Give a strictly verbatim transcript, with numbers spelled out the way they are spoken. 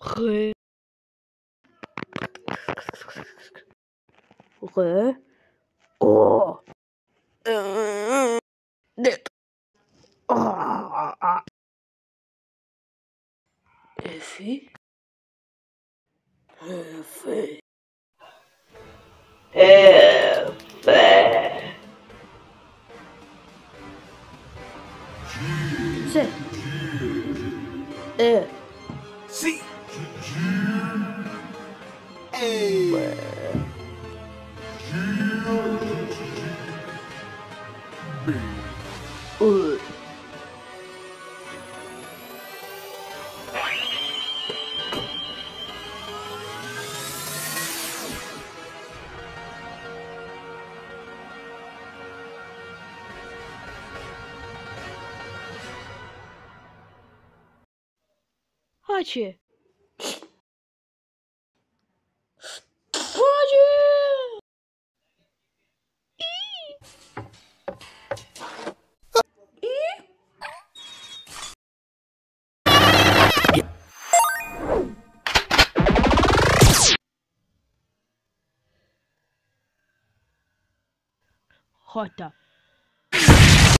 Re. Re. O. Net. F. F. F. C. E. C. A. U. Hachi. Hachi. Hota.